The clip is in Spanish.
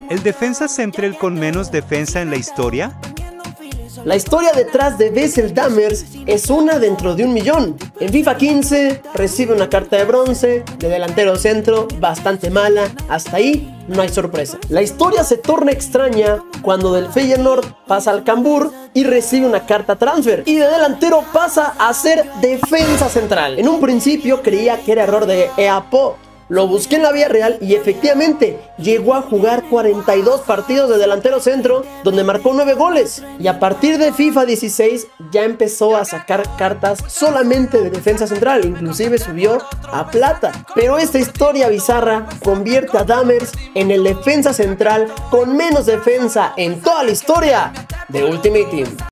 ¿El defensa central con menos defensa en la historia? La historia detrás de Wessel Dammers es una dentro de un millón. En FIFA 15 recibe una carta de bronce, de delantero centro, bastante mala, hasta ahí no hay sorpresa. La historia se torna extraña cuando del Feyenoord pasa al Cambuur y recibe una carta transfer, y de delantero pasa a ser defensa central. En un principio creía que era error de EAPO. Lo busqué en la vida real y efectivamente llegó a jugar 42 partidos de delantero centro, donde marcó 9 goles. Y a partir de FIFA 16 ya empezó a sacar cartas solamente de defensa central, inclusive subió a plata. Pero esta historia bizarra convierte a Dammers en el defensa central con menos defensa en toda la historia de Ultimate Team.